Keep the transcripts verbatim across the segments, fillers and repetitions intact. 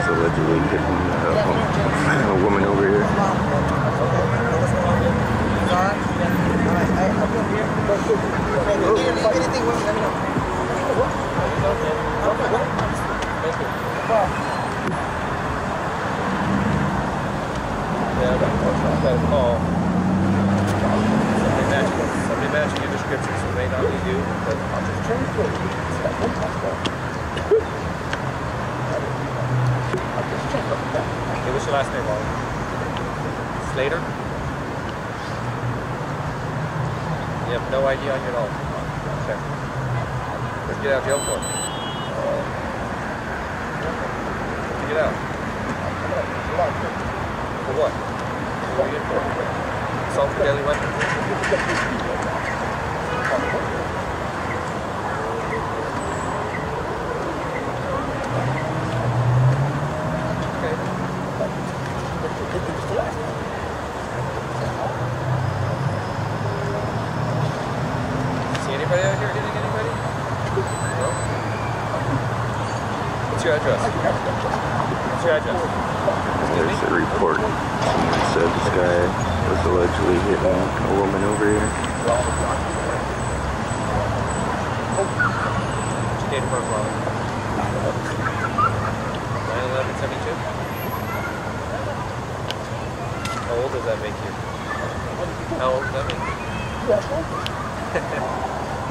was allegedly hitting uh, a woman over here. Yeah, I've got a call. Somebody matching, somebody matching your description, so it may not be you, but I'll just change it. Okay, what's your last name, Wally? Slater? You have no I D on you at all? Okay. Let's get out of jail for it. Let's get out. For what? What are you in for? Assault with deadly weapons? See anybody out here hitting anybody? No? What's your address? What's your address? There's a report. Someone said this guy was allegedly hitting a woman over here. What's your date of birth, Wally? nine eleven seventy-two? How old does that make you? How old does that make you?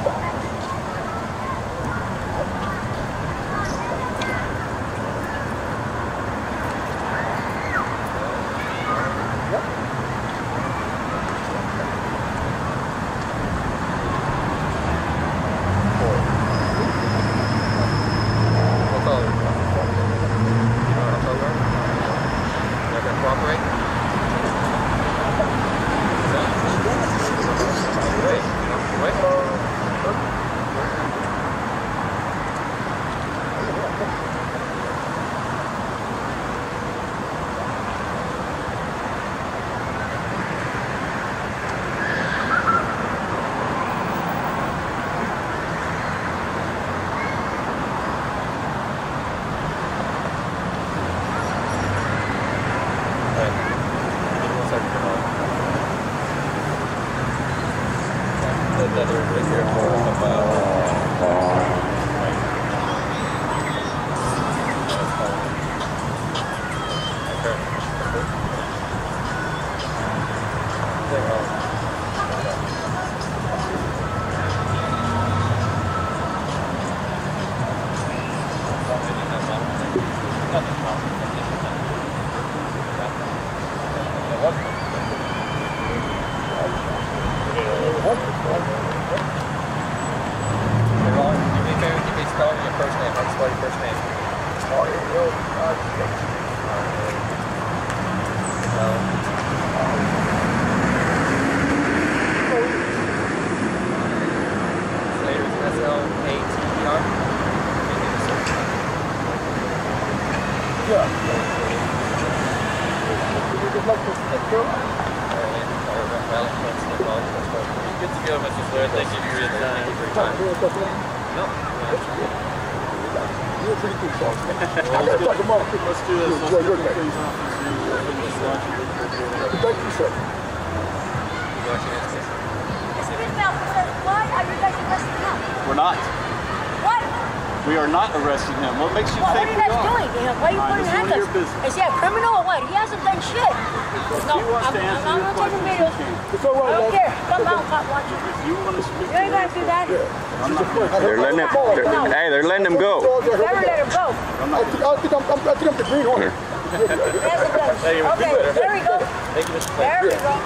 We're not. What? We are not arresting him. What makes you what, think what are you guys we are? doing? Why are you putting handcuffs? Is he a criminal or what? He hasn't done shit. If No, he wants I'm, to answer I'm your not taking questions, videos. he can. It's all right, I don't care. Come out, Copwatch. If you want to speak You ain't gonna do that. I'm not going to. They're letting him. They're, No. Hey, they're letting him go. You better let him go. I'm not I think, I think I'm, I'm, I think I'm the green hornet. He hasn't done shit. Okay, there we go. Thank you, Mister There we go.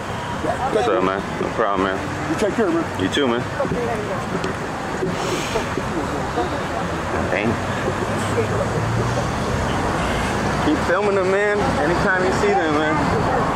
What's up, man? No problem, man. You take care, man. You too, man. Dang. Keep filming them, man. Anytime you see them, man.